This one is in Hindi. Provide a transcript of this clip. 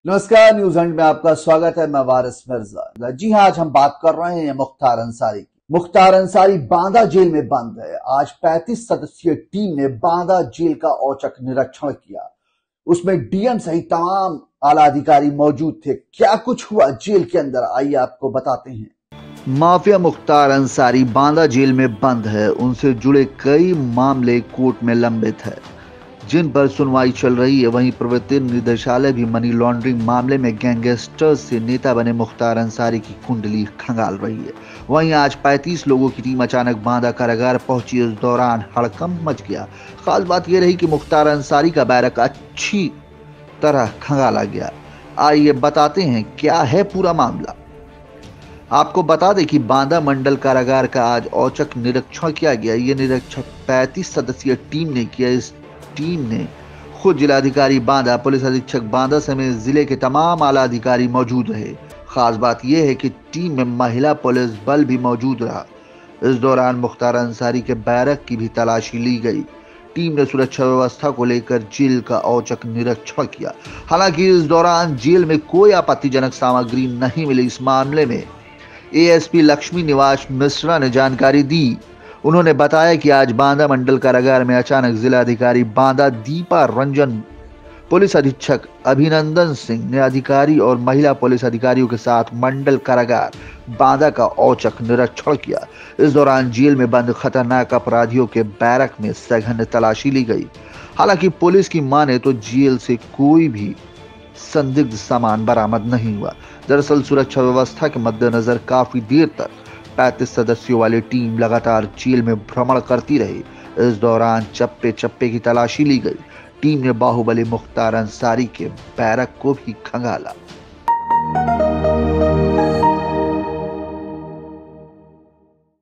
नमस्कार, न्यूज हंट में आपका स्वागत है। मैं वारिस मिर्जा। जी हाँ, आज हम बात कर रहे हैं मुख्तार अंसारी की। मुख्तार अंसारी बांदा जेल में बंद है। आज 35 सदस्यीय टीम ने बांदा जेल का औचक निरीक्षण किया। उसमें डीएम सहित तमाम आला अधिकारी मौजूद थे। क्या कुछ हुआ जेल के अंदर, आइए आपको बताते हैं। माफिया मुख्तार अंसारी बांदा जेल में बंद है। उनसे जुड़े कई मामले कोर्ट में लंबित है, जिन पर सुनवाई चल रही है। वहीं प्रवर्तन निदेशालय भी मनी लॉन्ड्रिंग मामले में गैंगस्टर्स से नेता बने मुख्तार अंसारी की कुंडली खंगाल रही है। वहीं आज 35 लोगों की टीम अचानक बांदा कारागार पहुंची। इस दौरान हड़कंप मच गया। खास बात यह रही कि मुख्तार अंसारी का बैरक अच्छी तरह खंगाला गया। आइए बताते हैं क्या है पूरा मामला। आपको बता दें कि बांदा मंडल कारागार का आज औचक निरीक्षण किया गया। ये निरीक्षण 35 सदस्यीय टीम ने किया। इस टीम ने खुद जिलाधिकारी बांदा, पुलिस अधीक्षक बांदा समेत जिले के तमाम आला अधिकारी मौजूद रहे। खास बात यह है कि टीम में महिला पुलिस बल भी मौजूद रहा। इस दौरान मुख्तार अंसारी के बैरक की भी तलाशी ली गई। टीम ने सुरक्षा व्यवस्था को लेकर जेल का औचक निरीक्षण किया। हालांकि इस दौरान जेल में कोई आपत्तिजनक सामग्री नहीं मिली। इस मामले में एएसपी लक्ष्मी निवास मिश्रा ने जानकारी दी। उन्होंने बताया कि आज बांदा मंडल कारागार में अचानक जिलाधिकारी बांदा दीपा रंजन, पुलिस अधीक्षक अभिनंदन सिंह ने अधिकारी और महिला पुलिस अधिकारियों के साथ मंडल कारागार बांदा का औचक निरीक्षण किया। इस दौरान जेल में बंद खतरनाक अपराधियों के बैरक में सघन तलाशी ली गई। हालांकि पुलिस की माने तो जेल से कोई भी संदिग्ध सामान बरामद नहीं हुआ। दरअसल सुरक्षा व्यवस्था के मद्देनजर काफी देर तक 35 सदस्यों वाली टीम लगातार जेल में भ्रमण करती रही। इस दौरान चप्पे चप्पे की तलाशी ली गई। टीम ने बाहुबली मुख्तार अंसारी के बैरक को भी खंगाला।